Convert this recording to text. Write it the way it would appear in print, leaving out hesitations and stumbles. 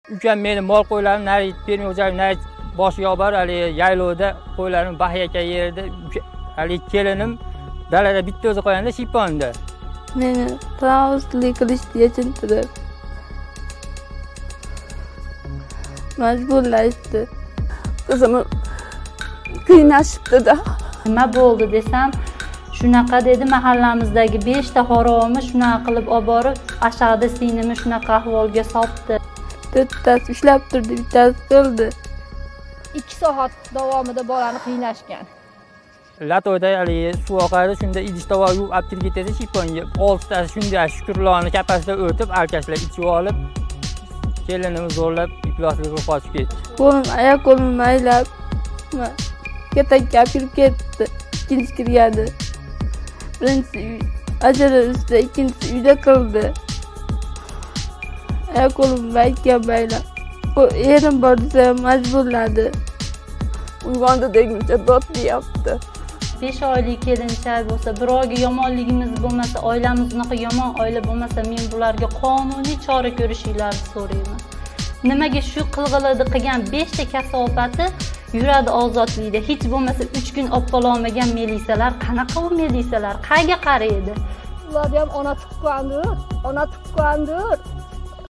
Ukam meni mol qo'ylarimni nari bermay o'zim nari boshiga olib borib, hali yaylovda qo'ylarim bahayaka yerda, hali kelinim dalada bitta o'zi qo'yanda Shiponda. Meni transport qilishga yechintirib majburlashdi. Qizimni qiynashibdi-da. Nima bo'ldi desam, shunaqa dedi, mahallamizdagi 5 ta xo'rovni shunaqa qilib olib borib, aşağıda sinimi shunaqa ahvolga solibdi. To'rttasi ushlab turdi, bittasi qildi. 2 soat davomida bolani qiynashgan. Latoda hali suv oqadi, shunda idish tovoq yuvib olib kirib ketadi Shiponga. 6 tasi shunday shukurlarni kapasidan o'tib, alkashlab ichib olib, kelinimiz zo'rlab ifloslikka qochib ketdi. Oyoq qo'lim maylab katakka kirib ketdi. Ikkinchi kirgandi. Birinchisi ajara ustida, ikkinchisi uyda qildi. Oyoq qo'lim maykka maylab. Erim bor desa majburladi. Uyg'ondi deguncha dod deyapti. 5 oylik kelinchak bo'lsa, birovga yomonligimiz bo'lmasa, oilamiz unaqa yomon oila bo'lmasa, men bularga qonuniy chora ko'rishinglarni so'rayman. Nimaga shu qilg'ilidi qilgan 5 ta kasofati yuradi ozodlikda. Hech bo'lmasa 3 kun olib qololmagan milisalar, qanaqa u milisalar, qayga qaraydi? Ular ham ona tuqqandir, ona tuqqandir.